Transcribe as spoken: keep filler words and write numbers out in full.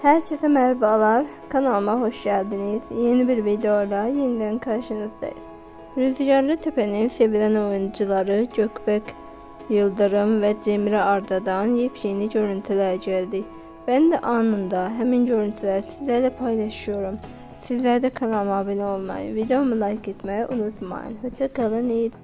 Herkese merhabalar, kanalıma hoş geldiniz. Yeni bir videoyla yeniden karşınızdayız. Rüzgarlı Tepe'nin sevilen oyuncuları Gökbek Yıldırım ve Cemre Arda'dan yepyeni görüntüler geldi. Ben de anında hemen görüntüleri sizlerle paylaşıyorum. Sizler de kanalıma abone olmayı, videomu like etmeyi unutmayın. Hoşça kalın, iyi.